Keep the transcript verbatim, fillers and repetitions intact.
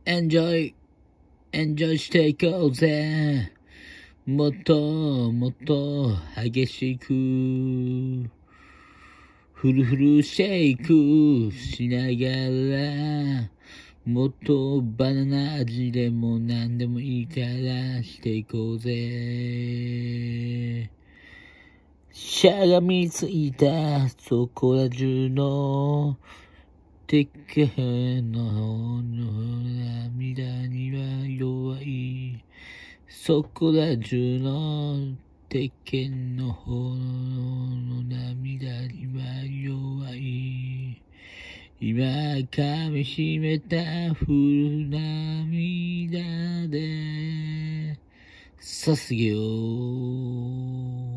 エンジョイ、エンジョイしていこうぜ。もっともっと激しくフルフルシェイクしながら、もっとバナナ味でも何でもいいからしていこうぜ。しゃがみついたそこら中の鉄拳の涙には弱い。そこら中の鉄拳の方の涙には弱い。今噛みしめた古涙でさすげよ。